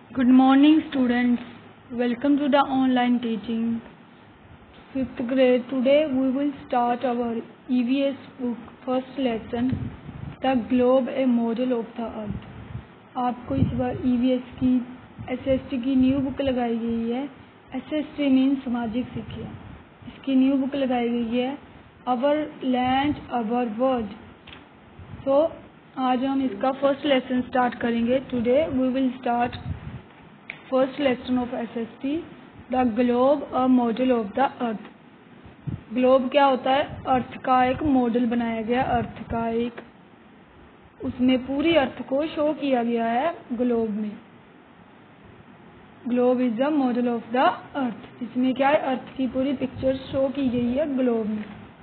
Good morning, students. Welcome to the online teaching. 5th grade. Today we will start our EVS book first lesson, The Globe, a Model of the Earth. आपको इस बार EVS की SST की new book लगाई गई है. SST means सामाजिक शिक्षा. इसकी न्यू बुक लगाई गई है अवर लैंड अवर वर्ल्ड. तो आज हम इसका फर्स्ट लेसन स्टार्ट करेंगे. Today we will start first lesson of SST, the globe a model of the earth. Globe क्या होता है? अर्थ का एक मॉडल बनाया गया, अर्थ का एक, उसमें पूरी अर्थ को शो किया गया है ग्लोब में. Globe is the model of the earth. इसमें क्या है? अर्थ की पूरी पिक्चर शो की गई है ग्लोब में.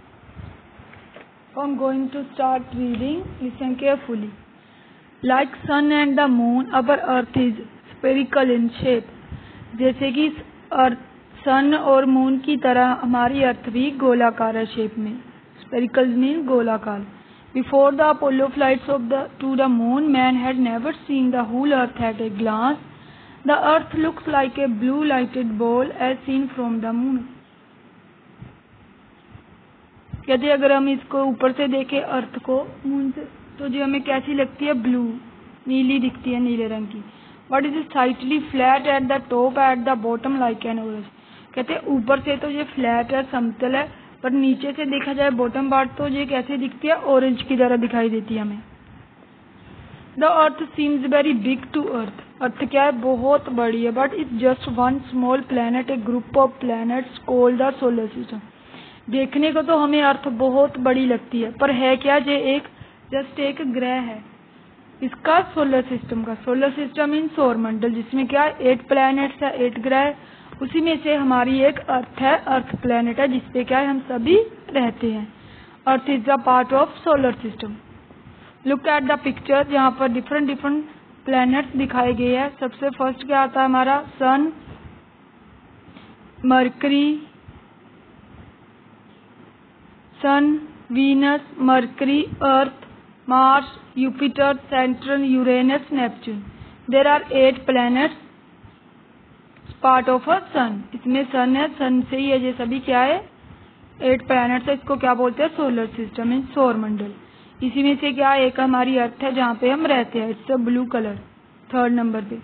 I'm going to start reading. Listen carefully. Like sun and the moon, our earth is spherical in shape. जैसे कि सन और मून की तरह हमारी अर्थ भी गोलाकार है शेप में. Spherical means गोलाकार. Before the Apollo flights to the moon, man had never seen the whole earth at a glance. The earth looks like a blue lighted ball as seen from the moon. कहते अगर हम इसको ऊपर से देखें अर्थ को moon से, तो जो हमें कैसी लगती है? ब्लू, नीली दिखती है, नीले रंग की. But is slightly flat at the top at the bottom like an orange. कहते ऊपर से तो ये फ्लैट है, समतल है, पर नीचे से देखा जाए बॉटम पार्ट तो ये कैसे दिखती है? ऑरेंज की तरह दिखाई देती है हमें. The earth seems very big to earth. Earth क्या है? बहुत बड़ी है. But it's just one small planet, a group of planets called the solar system. देखने को तो हमें अर्थ बहुत बड़ी लगती है, पर है क्या? ये एक जस्ट एक ग्रह है इसका, सोलर सिस्टम का. सोलर सिस्टम इन सौर मंडल, जिसमें क्या है? 8 प्लैनेट्स है, 8 ग्रह. उसी में से हमारी एक अर्थ है, अर्थ प्लैनेट है, जिसपे क्या है? हम सभी रहते हैं. Earth is the part of solar system. Look at the picture, जहाँ पर डिफरेंट प्लैनेट्स दिखाए गए हैं. सबसे फर्स्ट क्या आता है हमारा? Sun, Mercury, sun, Venus, Mercury, Earth, Mars, Jupiter, Saturn, Uranus, Neptune. There are 8 planets part of a sun. इसमें सन है, सन से ही है ये सभी. क्या है? 8 प्लैनेट्स है. इसको क्या बोलते हैं? सोलर सिस्टम इन सौर मंडल. इसी में से क्या है? एक हमारी अर्थ है जहाँ पे हम रहते हैं. It's a blue colour, 3rd number पे.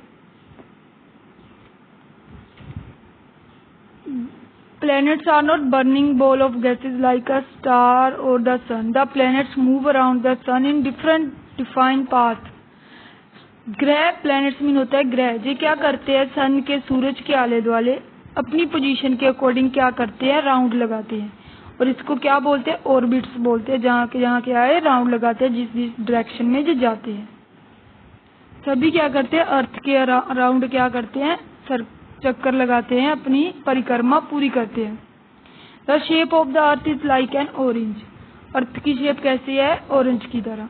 Planets are not burning ball of gases like a star or the sun. The planets move around the sun in different defined paths. ग्रह, प्लैनेट्स मीन होता है ग्रह. ये क्या करते हैं? सन के, सूरज के आले दुआले अपनी पोजीशन के अकॉर्डिंग क्या करते हैं? राउंड लगाते हैं. और इसको क्या बोलते हैं? ऑर्बिट्स बोलते हैं. जहाँ क्या है? राउंड लगाते हैं, जिस डायरेक्शन में जो जाते हैं. सभी क्या करते हैं? अर्थ के राउंड क्या करते हैं? चक्कर लगाते हैं, अपनी परिक्रमा पूरी करते हैं. The shape of the earth is like an orange. Earth की शेप कैसी है? ऑरेंज की तरह.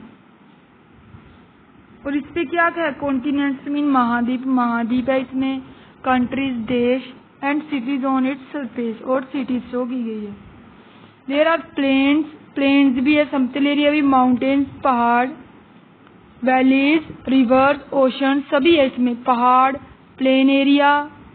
और इस पे क्या है? कॉन्टिनेंट्स मीन महाद्वीप. महाद्वीप है इसमें. कंट्रीज, देश, and cities on its surface, और सिटीज शो की गई है. देयर आर प्लेन्स, प्लेन्स भी है, समतल एरिया भी, माउंटेन्स, पहाड़, वैलीज, रिवर्स, ओशन, सभी है इसमें. पहाड़, प्लेन एरिया,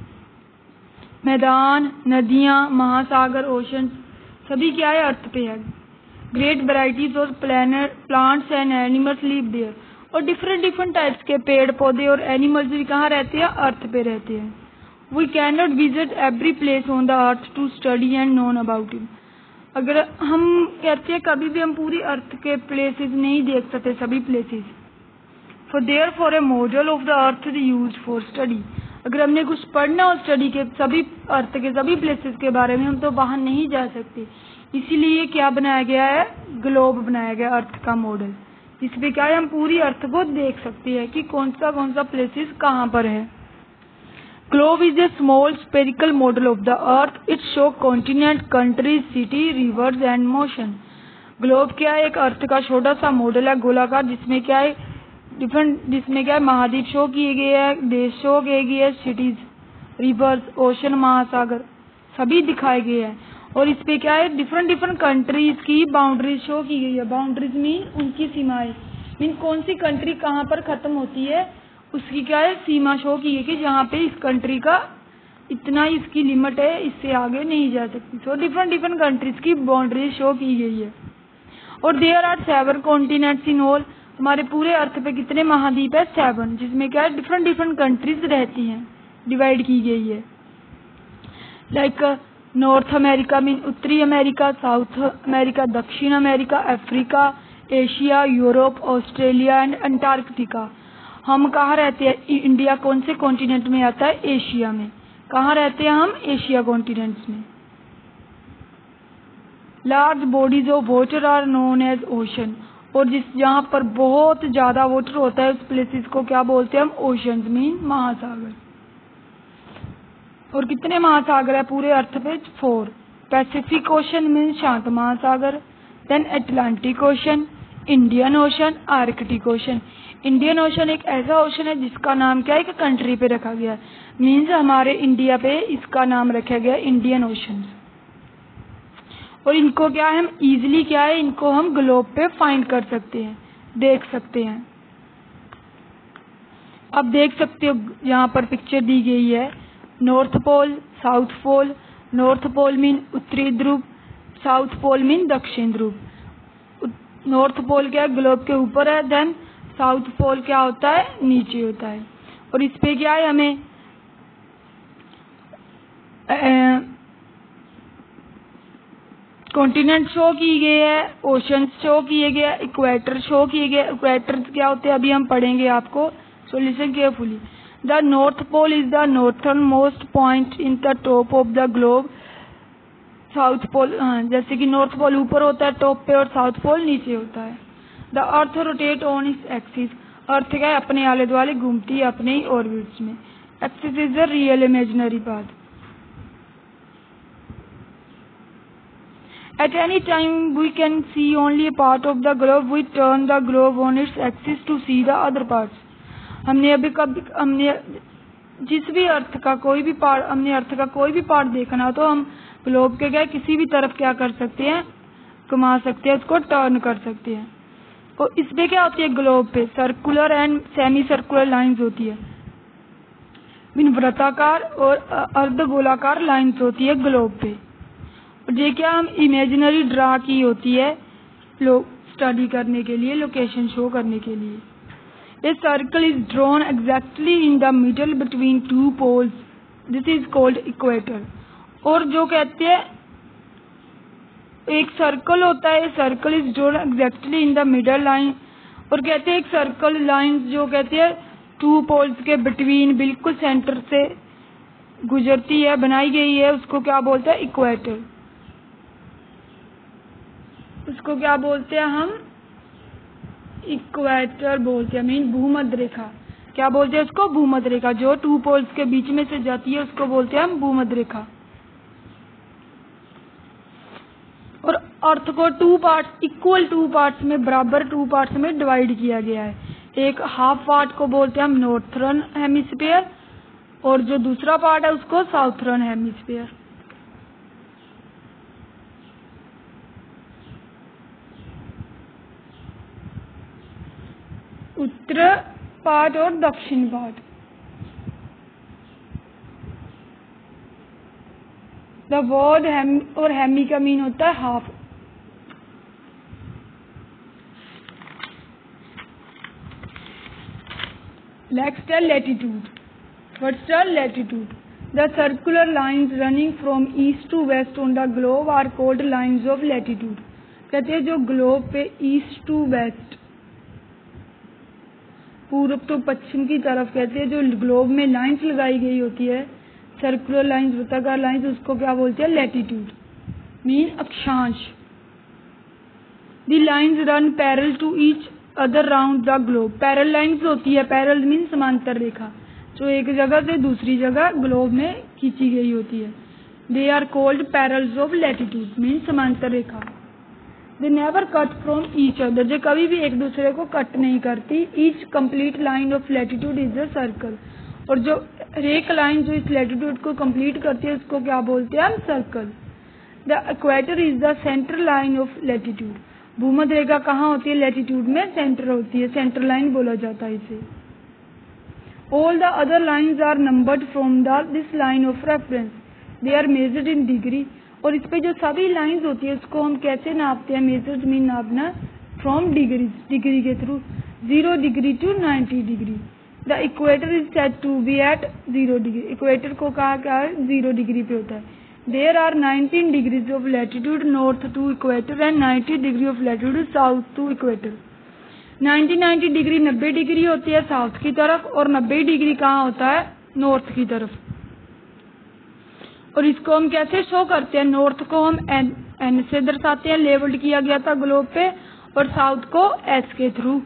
मैदान, नदियां, महासागर, ओशन, सभी क्या है? अर्थ पे है. Great varieties of plants and animals live there. और डिफरेंट टाइप्स के पेड़ पौधे और एनिमल्स भी कहाँ रहते हैं? अर्थ पे रहते हैं. We can not visit every place on the earth to study and know about it. अगर हम कहते हैं कभी भी हम पूरी अर्थ के प्लेसेस नहीं देख सकते, सभी places. For a model of the earth is used for study. अगर हमने कुछ पढ़ना हो स्टडी के, सभी अर्थ के सभी प्लेसेस के बारे में, हम तो बाहर नहीं जा सकते. इसीलिए क्या बनाया गया है? ग्लोब बनाया गया, अर्थ का मॉडल. इसमें क्या है? हम पूरी अर्थ को देख सकते हैं कि कौन सा प्लेसेस कहाँ पर है. Globe is a small spherical model of the earth. It show continent, countries, city, rivers and motion. Globe क्या है? एक अर्थ का छोटा सा मॉडल है, गोलाकार, जिसमें क्या है? जिसमें क्या है? महाद्वीप शो किए गए हैं, देश शो किए गए हैं, सिटीज, रिवर्स, ओशन, महासागर सभी दिखाए गए हैं. और इस पे क्या है? डिफरेंट कंट्रीज की बाउंड्रीज शो की गई है. बाउंड्रीज मीन उनकी सीमाएं, मीन कौन सी कंट्री कहाँ पर खत्म होती है उसकी क्या है, सीमा शो की है कि जहाँ पे इस कंट्री का इतना ही इसकी लिमिट है, इससे आगे नहीं जा सकती। सो डिफरेंट डिफरेंट कंट्रीज की बाउंड्री शो की गई है। और there are 7 continents in all, हमारे पूरे अर्थ पे कितने महाद्वीप है, 7, जिसमें क्या है डिफरेंट डिफरेंट कंट्रीज रहती हैं, डिवाइड की गई है। लाइक नॉर्थ अमेरिका मीन उत्तरी अमेरिका, साउथ अमेरिका दक्षिण America, Africa, Asia, Europe, Australia and Antarctica. हम कहाँ रहते हैं, इंडिया कौन से कॉन्टिनेंट में आता है, एशिया में। कहाँ रहते हैं हम, एशिया कॉन्टिनेंट्स में। Large bodies of water are known as ocean, और जहाँ पर बहुत ज्यादा वाटर होता है उस प्लेसेस को क्या बोलते हैं हम, ओशंस मीन महासागर। और कितने महासागर है पूरे अर्थ पे, 4। पैसिफिक ओशन मीन शांत महासागर, then Atlantic ocean, Indian ocean, Arctic ocean. Indian ocean एक ऐसा ओशन है जिसका नाम क्या है, एक कंट्री पे रखा गया है, मीन्स हमारे इंडिया पे इसका नाम रखा गया इंडियन ओशन। और इनको क्या है, हम इजिली क्या है, इनको हम ग्लोब पे फाइंड कर सकते हैं, देख सकते हैं। अब देख सकते हो यहाँ पर पिक्चर दी गई है, नॉर्थ पोल, south Pole. North Pole mean उत्तरी ध्रुव, साउथ पोल मीन दक्षिण ध्रुव। नॉर्थ पोल क्या है, ग्लोब के ऊपर है, देन साउथ पोल क्या होता है, नीचे होता है। और इस पे क्या है, हमें कॉन्टिनेंट शो की गई है, ओशन शो किए गए, इक्वेटर शो किए गए। इक्वेटर क्या होते हैं अभी हम पढ़ेंगे आपको, so listen carefully. The North Pole is the northernmost point in the top of the globe. South Pole, जैसे कि नॉर्थ पोल ऊपर होता है टॉप पे और साउथ पोल नीचे होता है। The earth rotate on its axis, earth क्या है अपने आले दुआले घूमती है अपने ही ऑर्बिट्स में। Axis is the real imaginary path. At any time we can see only a part of the globe. We turn the globe on its axis to see the other parts. हमने जिस भी अर्थ का कोई भी part, हमने अर्थ का कोई भी पार्ट देखना हो तो हम ग्लोब के क्या किसी भी तरफ क्या कर सकते हैं, घुमा सकते हैं, उसको टर्न कर सकते हैं। और इसमें क्या होती है, ग्लोब पे circular and semi circular lines होती है, मीन वृत्ताकार और अर्धगोलाकार लाइंस होती है ग्लोब पे। और ये क्या हम इमेजिनरी ड्रा की होती है लोग स्टडी करने के लिए, लोकेशन शो करने के लिए। A circle is drawn exactly in the middle between 2 poles, this is called equator. और जो कहते हैं एक सर्कल होता है, circle is drawn exactly in the middle line, और कहते हैं एक सर्कल लाइन जो कहते हैं 2 पोल्स के बिटवीन बिल्कुल सेंटर से गुजरती है, बनाई गई है, उसको क्या बोलते हैं, इक्वेटर। उसको क्या बोलते हैं हम, इक्वेटर बोलते हैं, मीन भूमध्य रेखा। क्या बोलते हैं उसको, भूमध्य रेखा। जो 2 पोल्स के बीच में से जाती है उसको बोलते हैं हम भूमध्य रेखा। और अर्थ को 2 पार्ट्स, इक्वल 2 पार्ट्स में, बराबर 2 पार्ट्स में डिवाइड किया गया है। एक हाफ पार्ट को बोलते हैं हम नॉर्थर्न हेमिस्फीयर, और जो दूसरा पार्ट है उसको साउथर्न हेमिस्फीयर। उत्तर पार्ट और दक्षिण पार्ट। द वर्ड हेमी और हेमी का मीन होता है हाफ। नेक्स्ट है latitude. What's the latitude? The circular lines running from east to west on the globe are called lines of latitude. कहते हैं जो ग्लोब पे ईस्ट टू वेस्ट, पूर्व तो पश्चिम की तरफ, कहते हैं जो ग्लोब में लाइंस लगाई गई होती है, सर्कुलर लाइंस, वृत्ताकार लाइंस, उसको क्या बोलते हैं, लैटिट्यूड, मीन अक्षांश। The lines run parallel to each other round the globe. Parallel lines होती है, पैरेलल मीन समांतर रेखा, जो एक जगह से दूसरी जगह ग्लोब में खींची गई होती है। They are called parallels of latitude, mean समांतर रेखा। They never cut from each other, जो कभी भी एक दूसरे को कट नहीं करती। Each complete line of latitude is a circle, और जो एक लाइन जो इस लैटिट्यूड को कंप्लीट करती है उसको क्या बोलते हैं हम, circle. The equator is the centre line of latitude. भूमध्य रेखा कहाँ होती है, लैटिट्यूड में सेंटर होती है, सेंटर लाइन बोला जाता है इसे। All the other lines are numbered from this line of reference. They are measured in degree. और इस पे जो सभी लाइंस होती है उसको हम कैसे नापते हैं? मेजर्ड मीन नापना फ्रॉम डिग्री के through 0 degree to 90 degree. The equator is said to be at 0 degree. Equator को कहा क्या है? 0 डिग्री पे होता है. There are 19 degrees of latitude north to equator and 90 degree of latitude south to equator. 90 degree 90 degree होती है south की तरफ और 90 डिग्री कहाँ होता है? नॉर्थ की तरफ. और इसको हम कैसे शो करते हैं? नॉर्थ को हम एन से दर्शाते हैं, लेबल्ड किया गया था ग्लोब पे, और साउथ को एस के through.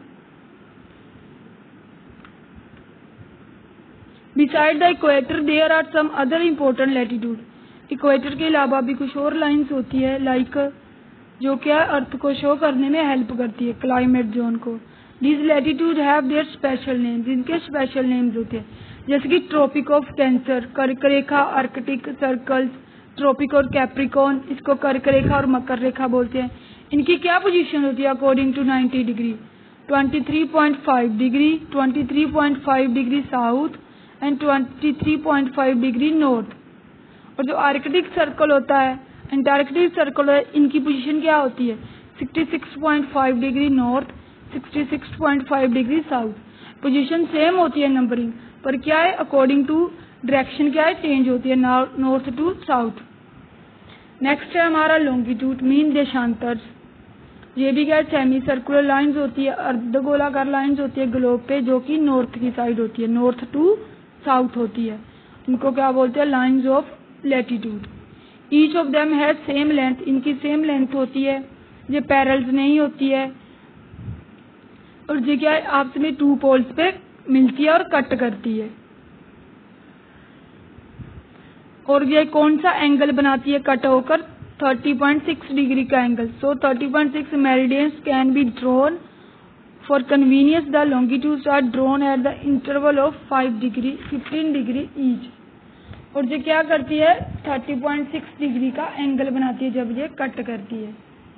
Beside the equator there are some other important latitude. Equator के अलावा भी कुछ और लाइंस होती है लाइक जो क्या अर्थ को शो करने में हेल्प करती है, क्लाइमेट जोन को. This latitude have their special names. इनके स्पेशल नेम्स होते हैं जैसे कि ट्रॉपिक ऑफ कैंसर, कर्क रेखा, आर्कटिक सर्कल्स, ट्रॉपिक और कैप्रिकॉन, इसको कर्क रेखा और मकर रेखा बोलते हैं. इनकी क्या पोजीशन होती है according to 90 degree? 23.5 degree, 23.5 degree south and 23.5 degree north. और जो आर्कटिक सर्कल होता है, अंटार्कटिक सर्कल है, इनकी पोजीशन क्या होती है? 66.5 degree north, 66.5 degree south. Position same होती है नंबरिंग, पर क्या है अकॉर्डिंग टू डायरेक्शन क्या है चेंज होती है नॉर्थ टू साउथ. नेक्स्ट है हमारा लॉन्गिट्यूड मीन देशांतर. ये भी क्या है? सेमी सर्कुलर लाइंस होती है, अर्धगोलाकार लाइंस होती है ग्लोब पे जो कि नॉर्थ की साइड होती है, नॉर्थ टू साउथ होती है. इनको क्या बोलते हैं? Lines of latitude. Each of them has same length. इनकी सेम लेंथ होती है, ये पैरेलल्स नहीं होती है, और ये क्या है? आपस में 2 पोल्स पे मिलती है और कट करती है. और ये कौन सा एंगल बनाती है कट होकर? 30.6 डिग्री का angle. So 30.6 meridians can be drawn for convenience. The longitudes are drawn at the interval of 5 degree 15 degree each. और ये क्या करती है? 30.6 डिग्री का एंगल बनाती है जब ये कट करती है.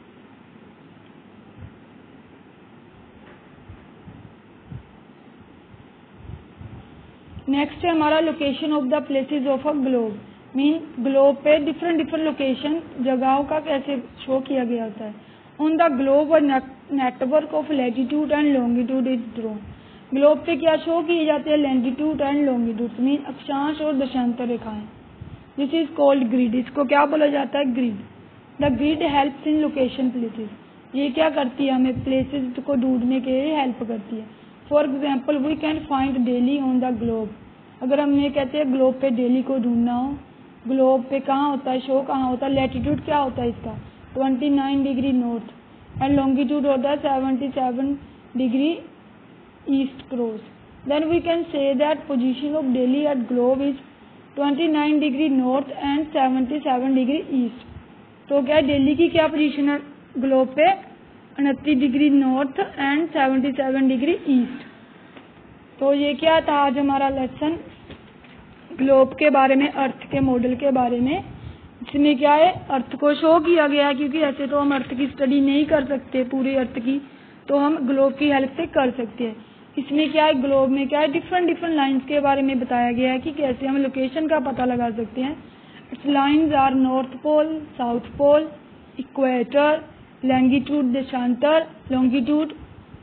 नेक्स्ट है हमारा location of the places of a globe. Mean globe पे डिफरेंट लोकेशन जगहों का कैसे शो किया गया होता है. On the globe network of latitude and longitude is drawn. Globe पे क्या शो किए जाते हैं? लैटिट्यूड एंड लॉन्गिट्यूड मीन अक्षांश और दशांतर रेखाएं. This is called grid. इसको क्या बोला जाता है? Grid. The grid helps in location places. ये क्या करती है? हमें प्लेसेस को ढूंढने के लिए हेल्प करती है. For example we can find Delhi on the globe. अगर हम ये कहते हैं ग्लोब पे डेली को ढूंढना हो, ग्लोब पे कहाँ होता है शो? कहाँ होता है? लैटिट्यूड क्या होता है इसका? 29 डिग्री नॉर्थ एंड लॉन्गिट्यूड होता है 77 degree east cross. Then we can say that position of Delhi at globe is 29 degree north and 77 degree east. तो क्या दिल्ली की क्या पोजीशन है ग्लोब पे? 29 degree north and 77 degree east. तो ये क्या था आज हमारा लेसन ग्लोब के बारे में, अर्थ के मॉडल के बारे में. इसमें क्या है? अर्थ को शो किया गया है, क्योंकि ऐसे तो हम अर्थ की स्टडी नहीं कर सकते पूरे अर्थ की, तो हम ग्लोब की हेल्प से कर सकते हैं. इसमें क्या है? ग्लोब में क्या है? डिफरेंट लाइंस के बारे में बताया गया है कि कैसे हम लोकेशन का पता लगा सकते हैं. Its lines are north pole, south pole, equator, longitude देशांतर, लॉन्गिट्यूड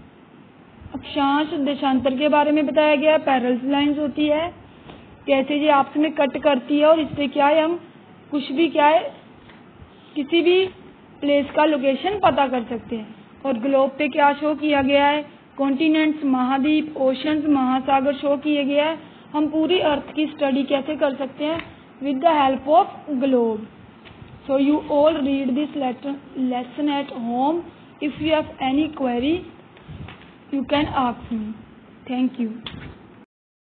अक्षांश देशांतर के बारे में बताया गया है. पैरेलल्स लाइंस होती है, कैसे ये आपस में कट करती है, और इससे क्या है हम कुछ भी क्या है किसी भी प्लेस का लोकेशन पता कर सकते हैं. और ग्लोब पे क्या शो किया गया है? कॉन्टिनेंट्स, महाद्वीप, ओशंस, महासागर शो किए गया है. हम पूरी अर्थ की स्टडी कैसे कर सकते हैं? With the help of globe. So you all read this lesson at home. If you have any query, you can ask me. Thank you.